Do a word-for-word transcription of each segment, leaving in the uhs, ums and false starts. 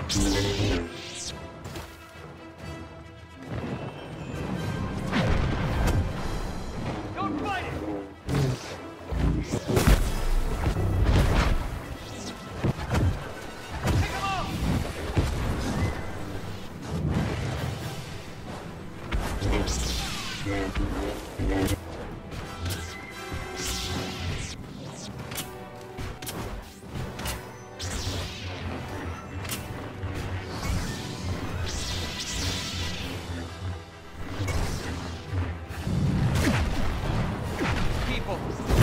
Don't fight it! Take him off! People.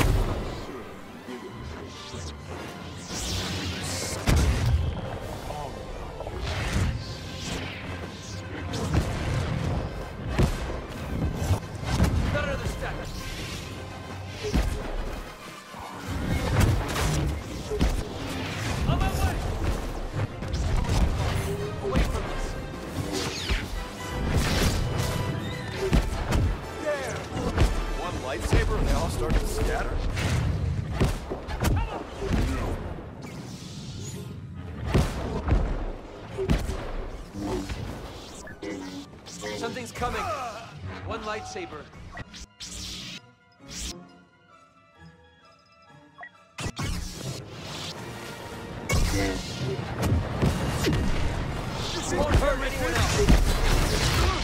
Got another stack. On my way. Away from us. There. One lightsaber and they all start to scatter. Something's coming. One lightsaber. This won't hurt anyone else.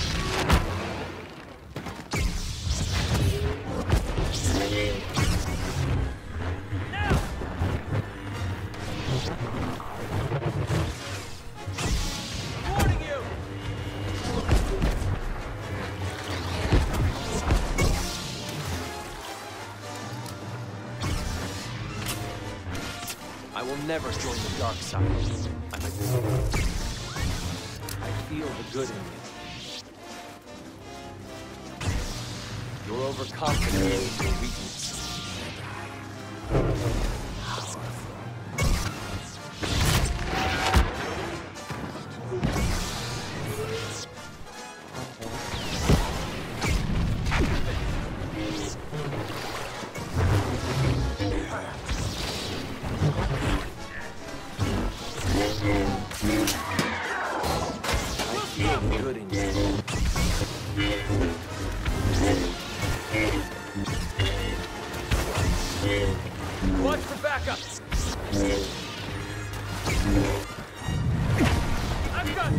Now! Warning you! I will never join the dark side. I'm a I feel the good in you. You're overconfident with your weakness. Good in you. Watch for backup. I've got.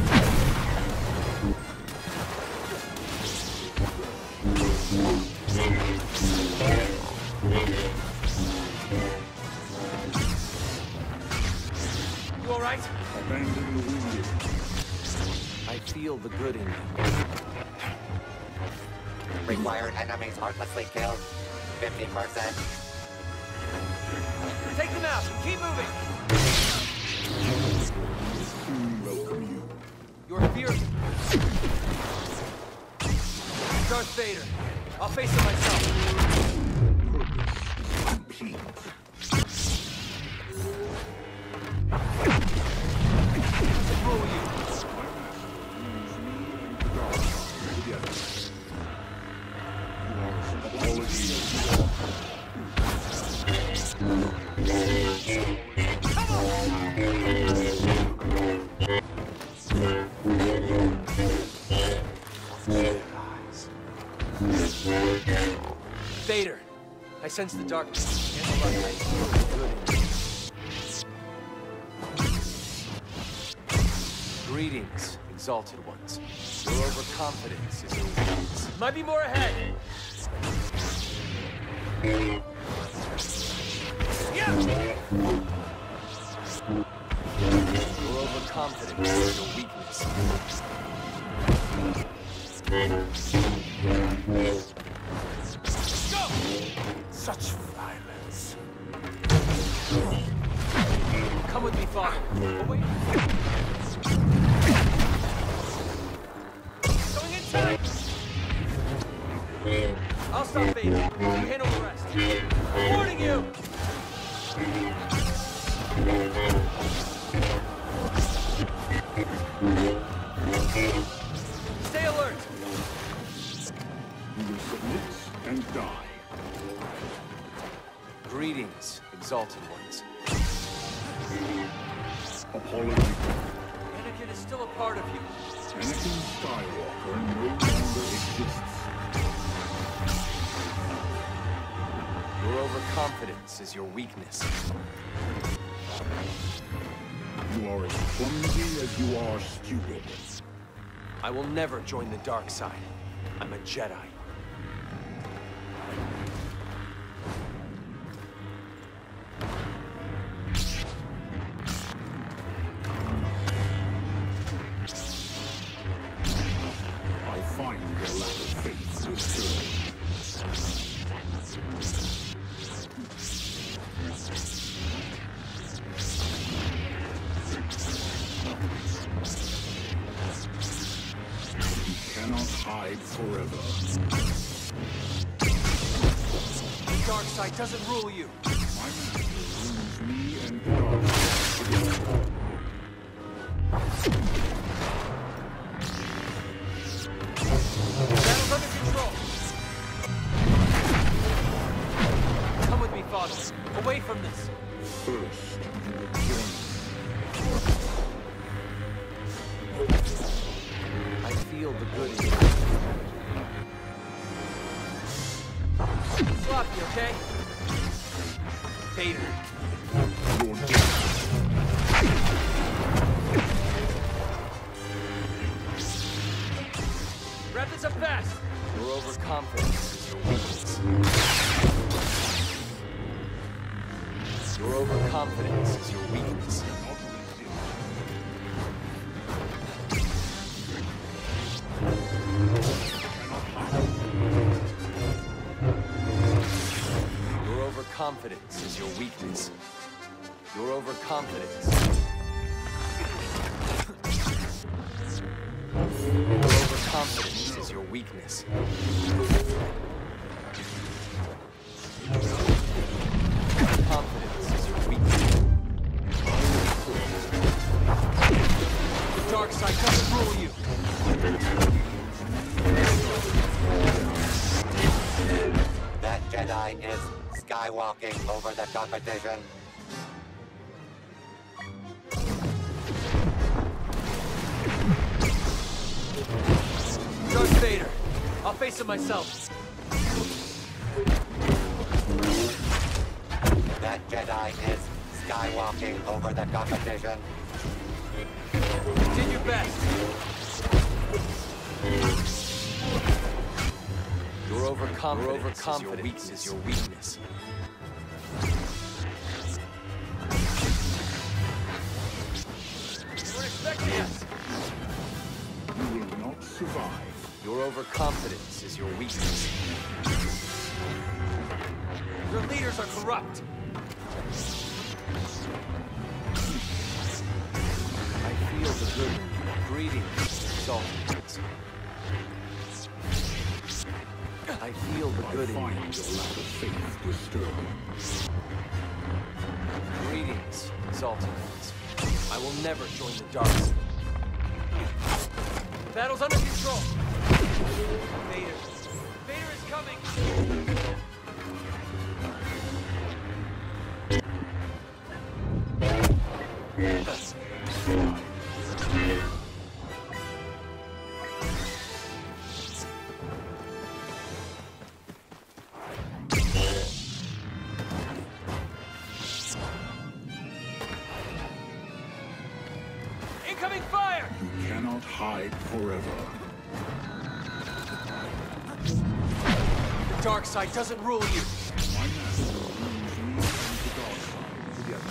You all right? Abandon the wounded. I feel the good in you. Required enemies heartlessly killed. fifty percent. Take them out. Keep moving. We welcome you. You're fierce. Darth Vader. I'll face him myself. Complete. Who are you? Together. Apologies. Vader. I sense the darkness and the light. I feel the good in you. Greetings, exalted ones. Your overconfidence is your weakness. Might be more ahead. Yeah. Your overconfidence is your weakness. Go! Such violence. Come with me, Father. Oh, wait. Going inside! I'll stop Vader. You handle the rest. Warning you! Stay alert! We will submit and die. Greetings, exalted ones. Apology. is still a part of you. Anakin Skywalker no longer exists. Your overconfidence is your weakness. You are as clumsy as you are stupid. I will never join the dark side. I'm a Jedi. I find your lack of faith disturbing. Cannot hide forever. The dark side doesn't rule you. My master rules me and the dark side together. Battle's under control. Come with me, Father. Away from this. First, you will join me. I feel the good in you. Sloppy, okay? Vader. Your death. Wrap this up fast! Your overconfidence is your weakness. Your overconfidence is your weakness. Your overconfidence is your weakness. Your overconfidence. Your overconfidence is your weakness. Confidence is your weakness. The dark side doesn't rule you. That Jedi is skywalking over the competition. Darth Vader. I'll face him myself. That Jedi is skywalking over the competition. Did your best. Your overconfidence, your overconfidence is your weakness. You weren't expecting us. You will not survive. Your overconfidence is your weakness. Your leaders are corrupt. I feel the good in you. Greetings, exalted ones. I feel the I good in find you. your lack of faith disturbing. Greetings, exalted ones. I will never join the dark side. The battle's under control. Vader. Vader is coming. Incoming fire! You cannot hide forever. The dark side doesn't rule you. My master rules me and the dark side together.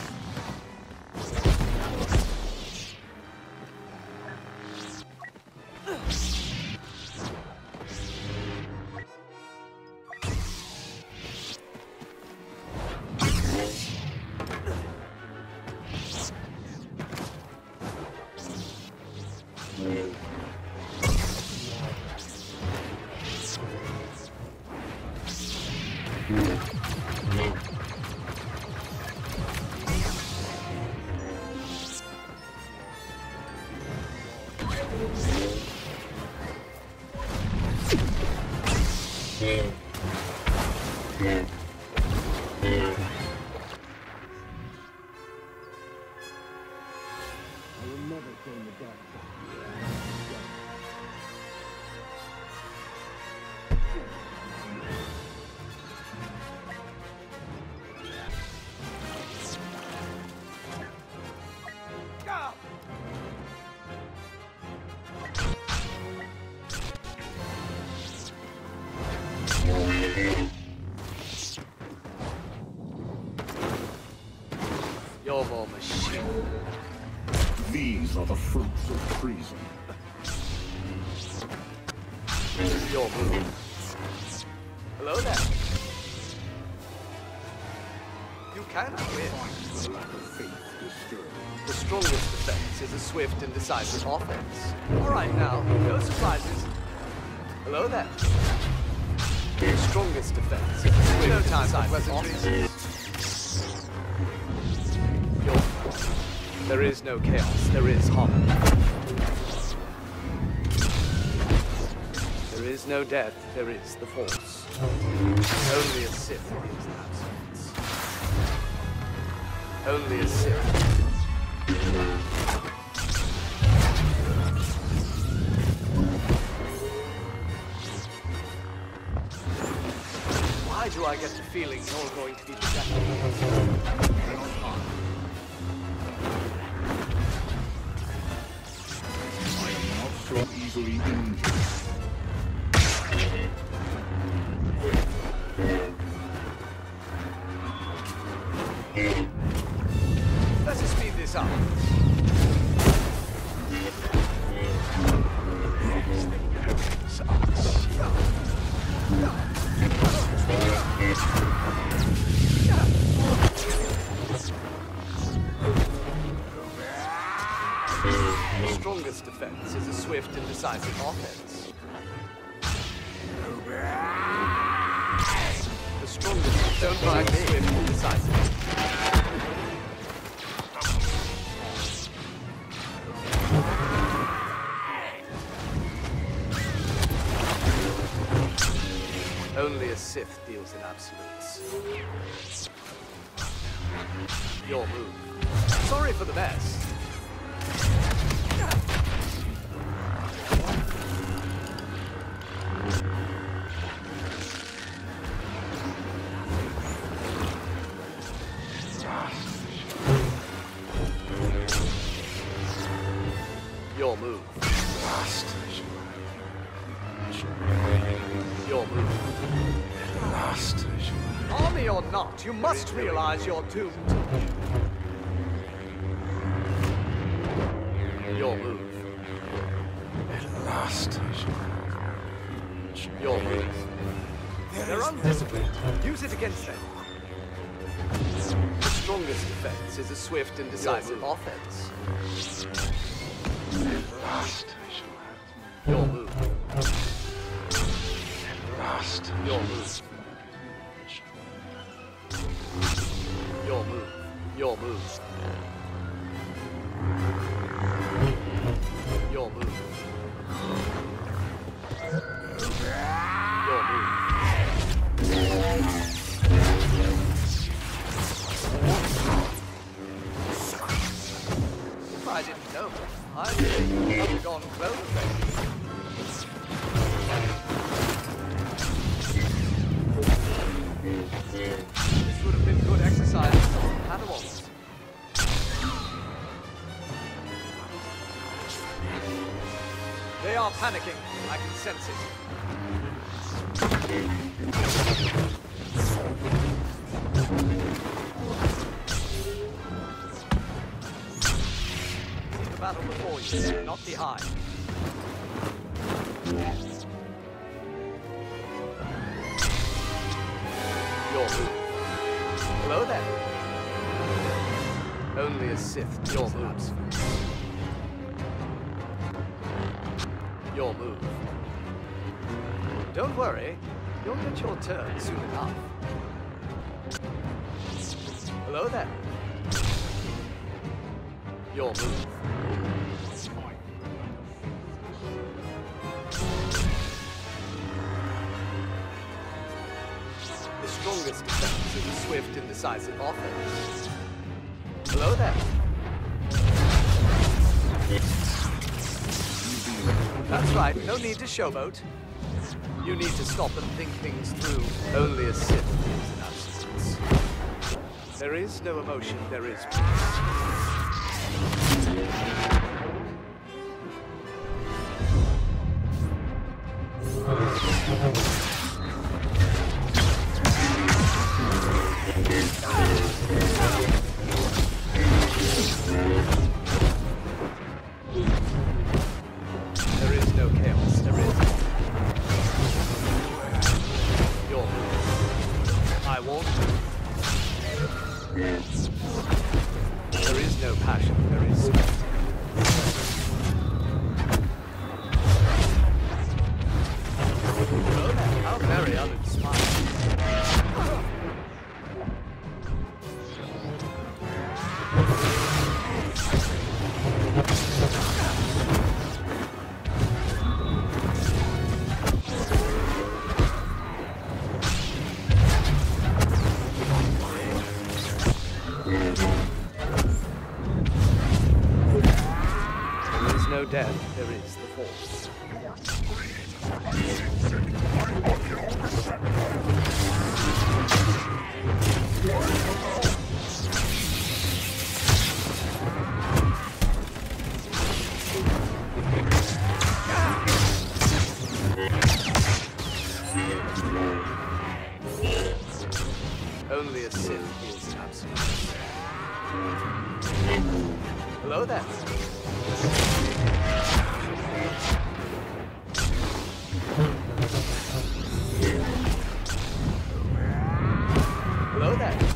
I will never join the dark side. normal machine. These are the fruits of treason. Your move. Hello there. You cannot win. The lack of faith disturbed. The strongest defense is a swift and decisive offense. All right now, no surprises. Hello there. The strongest defense is a swift no time for pleasantries. Your There is no chaos, there is harmony. There is no death, there is the Force. Only a Sith is absence. Only a Sith. Why do I get the feeling you're going to be the death of I am not so easily injured. Let us speed this up. The strongest defense is a swift and decisive offense. The strongest don't mind me. Swift and decisive. Only a Sith deals in absolutes. Your move. Sorry for the mess. Your move. Your move. Last. Army or not, you must realize you're doomed. Your move. Last. Your move. They're undisciplined. Use it against them. The strongest defense is a swift and decisive offense. Last. Your move. Last. Your move. Your move. Your move. Your move. Your move. If I didn't know, I'd say I've gone closer. This would have been good exercise for some Padawans. They are panicking. I can sense it. See the battle before you, not behind. Your move. Hello there. Only a Sith. Your moves. Your move. Don't worry. You'll get your turn soon enough. Hello there. Your move. The strongest defense is a swift and decisive offense. Hello there. That's right, no need to showboat. You need to stop and think things through. Only a Sith is an absence. There is no emotion, there is peace. I want. There is no passion, there is sweat. Oh, there, how very uninspiring. There is no death, there is the force. Only a Sith is absolute. Hello there. Hello there.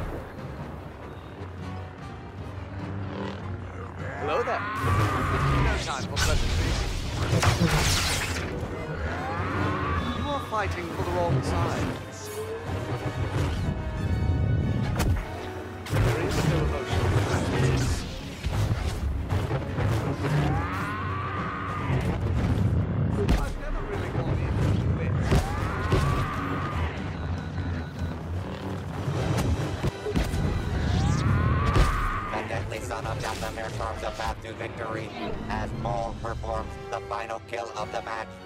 Hello there. No time for pleasantries. You are fighting for the wrong side. There is no emotional practice. I've never really gone into this. The deadly son of Dathomir carves a path to victory as Maul performs the final kill of the match.